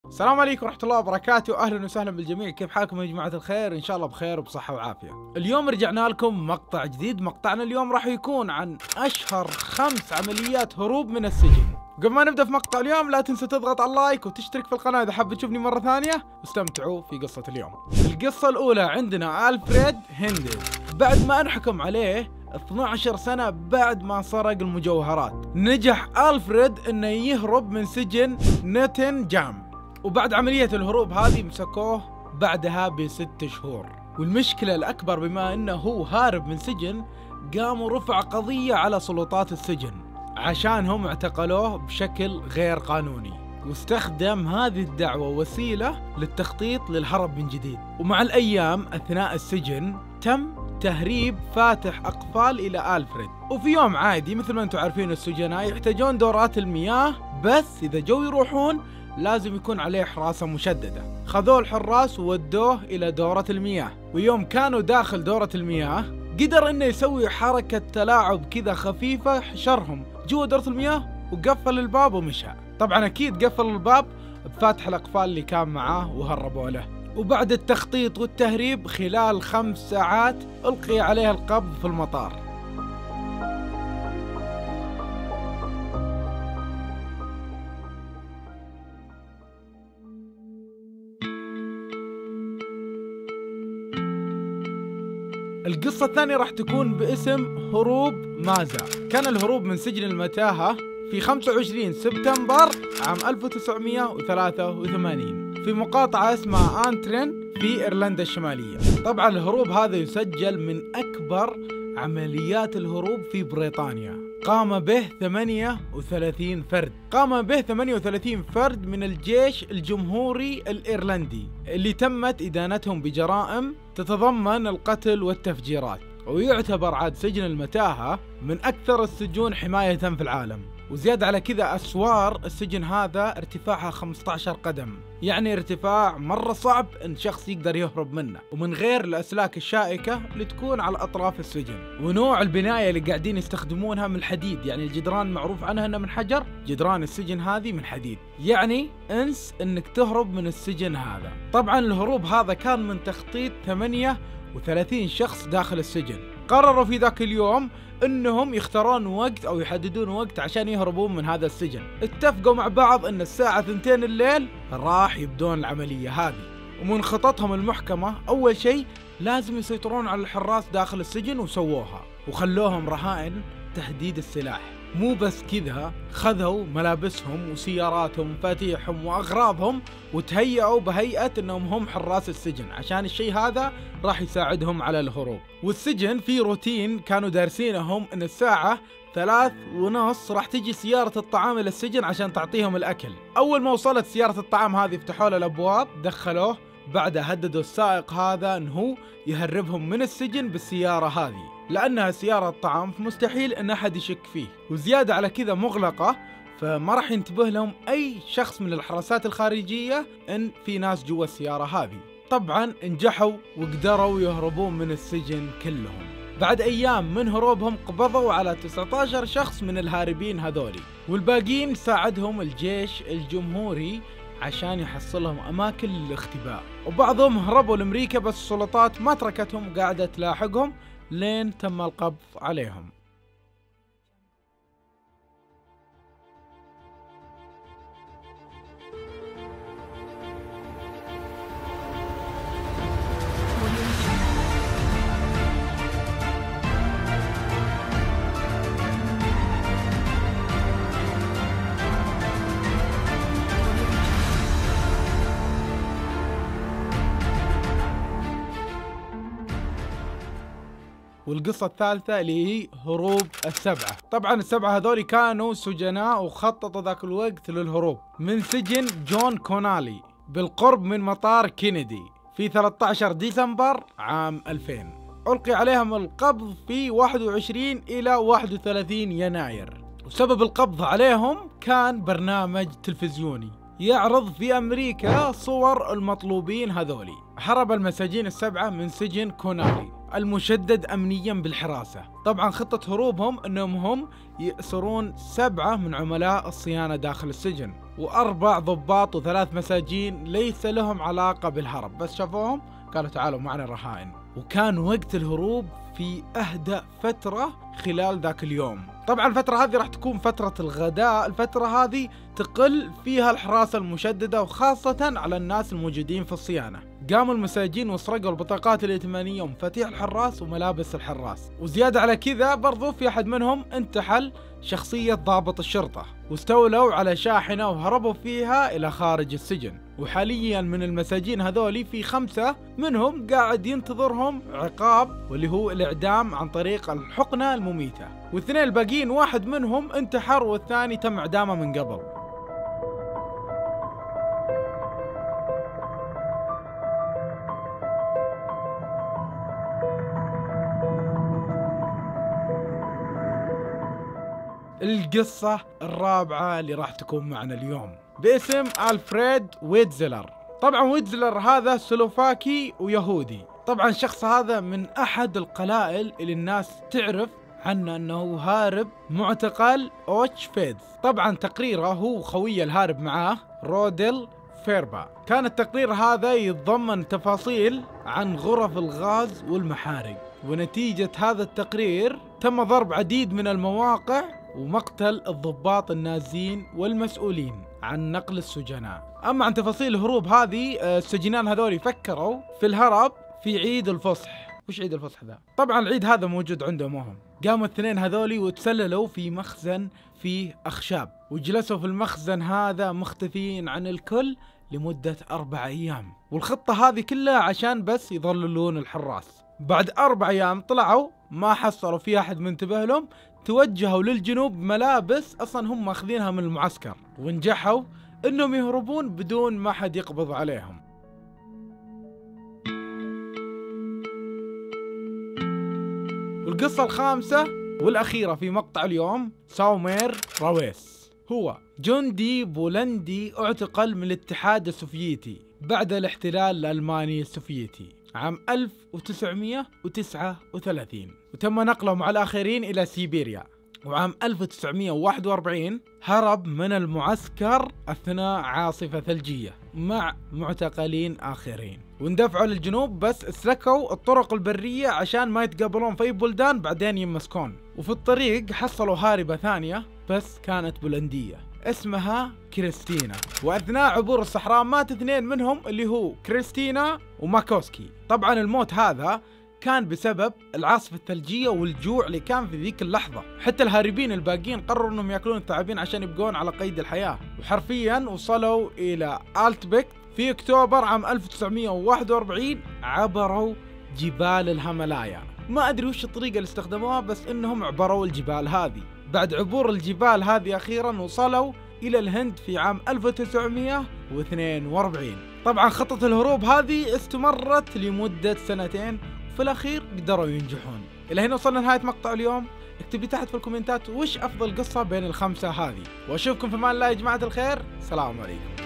السلام عليكم ورحمة الله وبركاته، أهلا وسهلا بالجميع. كيف حالكم يا جماعة الخير؟ إن شاء الله بخير وبصحة وعافية. اليوم رجعنا لكم مقطع جديد. مقطعنا اليوم راح يكون عن أشهر 5 عمليات هروب من السجن. قبل ما نبدأ في مقطع اليوم لا تنسى تضغط على اللايك وتشترك في القناة إذا حاب تشوفني مرة ثانية، واستمتعوا في قصة اليوم. القصة الأولى عندنا ألفريد هندل. بعد ما انحكم عليه 12 سنة بعد ما سرق المجوهرات، نجح ألفريد انه يهرب من سجن نوتنجهام، وبعد عملية الهروب هذه مسكوه بعدها ب6 شهور. والمشكلة الأكبر بما أنه هو هارب من سجن، قاموا رفع قضية على سلطات السجن عشانهم اعتقلوه بشكل غير قانوني، واستخدم هذه الدعوة وسيلة للتخطيط للهرب من جديد. ومع الأيام أثناء السجن تم تهريب فاتح أقفال إلى ألفريد. وفي يوم عادي مثل ما أنتم عارفين السجناء يحتاجون دورات المياه، بس إذا جو يروحون لازم يكون عليه حراسة مشددة. خذوه الحراس وودوه إلى دورة المياه، ويوم كانوا داخل دورة المياه قدر إنه يسوي حركة تلاعب كذا خفيفة، حشرهم جوا دورة المياه وقفل الباب ومشى. طبعا أكيد قفل الباب بفاتح الأقفال اللي كان معاه وهربوا له. وبعد التخطيط والتهريب خلال 5 ساعات ألقي عليه القبض في المطار. القصة الثانية راح تكون باسم هروب مازا. كان الهروب من سجن المتاهة في 25 سبتمبر عام 1983 في مقاطعة اسمها آنترين في إيرلندا الشمالية. طبعا الهروب هذا يسجل من أكبر عمليات الهروب في بريطانيا. قام به 38 فرد. قام به 38 فرد من الجيش الجمهوري الإيرلندي اللي تمت إدانتهم بجرائم تتضمن القتل والتفجيرات. ويعتبر عاد سجن المتاهة من أكثر السجون حماية في العالم. وزيادة على كذا أسوار السجن هذا ارتفاعها 15 قدم، يعني ارتفاع مرة صعب ان شخص يقدر يهرب منه، ومن غير الأسلاك الشائكة اللي تكون على أطراف السجن. ونوع البناية اللي قاعدين يستخدمونها من الحديد، يعني الجدران معروف عنها انها من حجر، جدران السجن هذه من حديد، يعني انس انك تهرب من السجن هذا. طبعا الهروب هذا كان من تخطيط 38 شخص داخل السجن. قرروا في ذاك اليوم انهم يختارون وقت او يحددون وقت عشان يهربون من هذا السجن. اتفقوا مع بعض ان الساعة 2 الليل راح يبدون العملية هذه. ومن خططهم المحكمة اول شيء لازم يسيطرون على الحراس داخل السجن، وسووها وخلوهم رهائن تهديد السلاح. مو بس كذا، خذوا ملابسهم وسياراتهم ومفاتيحهم واغراضهم وتهيئوا بهيئة انهم هم حراس السجن، عشان الشيء هذا راح يساعدهم على الهروب. والسجن في روتين كانوا دارسينهم ان الساعة 3:30 راح تجي سيارة الطعام الى السجن عشان تعطيهم الاكل. اول ما وصلت سيارة الطعام هذه فتحوا له الابواب دخلوه، بعدها هددوا السائق هذا انه يهربهم من السجن بالسيارة هذه، لأنها سيارة طعام فمستحيل أن أحد يشك فيه. وزيادة على كذا مغلقة، فما راح ينتبه لهم أي شخص من الحراسات الخارجية أن في ناس جوا السيارة هذه. طبعا انجحوا وقدروا يهربون من السجن كلهم. بعد أيام من هروبهم قبضوا على 19 شخص من الهاربين هذولي، والباقيين ساعدهم الجيش الجمهوري عشان يحصلهم أماكن للاختباء. وبعضهم هربوا لأمريكا، بس السلطات ما تركتهم وقاعدة تلاحقهم لين تم القبض عليهم. والقصة الثالثة اللي هي هروب السبعة. طبعا السبعة هذول كانوا سجناء وخططوا ذاك الوقت للهروب من سجن جون كونالي بالقرب من مطار كينيدي في 13 ديسمبر عام 2000. ألقي عليهم القبض في 21 إلى 31 يناير. وسبب القبض عليهم كان برنامج تلفزيوني يعرض في أمريكا صور المطلوبين هذولي. هرب المساجين السبعة من سجن كونالي المشدد أمنيا بالحراسة. طبعا خطة هروبهم أنهم هم يأسرون 7 من عملاء الصيانة داخل السجن، و4 ضباط و3 مساجين ليس لهم علاقة بالهرب، بس شافوهم قالوا تعالوا معنا رهائن. وكان وقت الهروب في أهدأ فترة خلال ذاك اليوم. طبعا الفترة هذه راح تكون فترة الغداء، الفترة هذه تقل فيها الحراسة المشددة وخاصة على الناس الموجودين في الصيانة. قاموا المساجين وسرقوا البطاقات الائتمانية ومفاتيح الحراس وملابس الحراس، وزيادة على كذا برضو في أحد منهم انتحل شخصية ضابط الشرطة، واستولوا على شاحنة وهربوا فيها إلى خارج السجن. وحاليا من المساجين هذولي في 5 منهم قاعد ينتظرهم عقاب، واللي هو الإعدام عن طريق الحقنة المميتة، و2 الباقيين واحد منهم انتحر والثاني تم إعدامه من قبل. القصة الرابعة اللي راح تكون معنا اليوم باسم ألفريد ويتزلر. طبعا ويتزلر هذا سلوفاكي ويهودي. طبعا الشخص هذا من أحد القلائل اللي الناس تعرف عنه أنه هارب معتقل أوتشفيتز. طبعا تقريره هو خويه الهارب معاه رودل فيربا. كان التقرير هذا يتضمن تفاصيل عن غرف الغاز والمحارق، ونتيجة هذا التقرير تم ضرب عديد من المواقع ومقتل الضباط النازيين والمسؤولين عن نقل السجناء. أما عن تفاصيل الهروب هذه، السجنان هذول فكروا في الهرب في عيد الفصح. وش عيد الفصح ذا؟ طبعا العيد هذا موجود عندهم هم. قاموا الاثنين هذولي وتسللوا في مخزن فيه أخشاب، وجلسوا في المخزن هذا مختفين عن الكل لمدة 4 أيام، والخطة هذه كلها عشان بس يضللون الحراس. بعد 4 أيام طلعوا ما حصلوا في أحد منتبه لهم، توجهوا للجنوب ملابس أصلا هم ماخذينها من المعسكر، ونجحوا إنهم يهربون بدون ما حد يقبض عليهم. والقصة الخامسة والأخيرة في مقطع اليوم ساومير راويس. هو جندي بولندي اعتقل من الاتحاد السوفيتي بعد الاحتلال الألماني السوفيتي عام 1939، وتم نقله مع الآخرين إلى سيبيريا. وعام 1941 هرب من المعسكر أثناء عاصفة ثلجية مع معتقلين آخرين، واندفعوا للجنوب، بس اسلكوا الطرق البرية عشان ما يتقابلون في بلدان بعدين يمسكون. وفي الطريق حصلوا هاربة ثانية بس كانت بولندية اسمها كريستينا، وأثناء عبور الصحراء مات 2 منهم اللي هو كريستينا وماكوسكي. طبعا الموت هذا كان بسبب العاصفة الثلجية والجوع اللي كان في ذيك اللحظة. حتى الهاربين الباقين قرروا انهم ياكلون الثعابين عشان يبقون على قيد الحياة، وحرفيا وصلوا الى آلتبك في اكتوبر عام 1941. عبروا جبال الهيمالايا، ما ادري وش الطريقة اللي استخدموها، بس انهم عبروا الجبال هذه. بعد عبور الجبال هذه اخيرا وصلوا الى الهند في عام 1942. طبعا خطة الهروب هذه استمرت لمدة 2 في الأخير قدروا ينجحون. إلى هنا وصلنا لنهاية مقطع اليوم. اكتب لي تحت في الكومنتات وش أفضل قصة بين ال5 هذه، وأشوفكم في أمان الله يا جماعة الخير. سلام عليكم.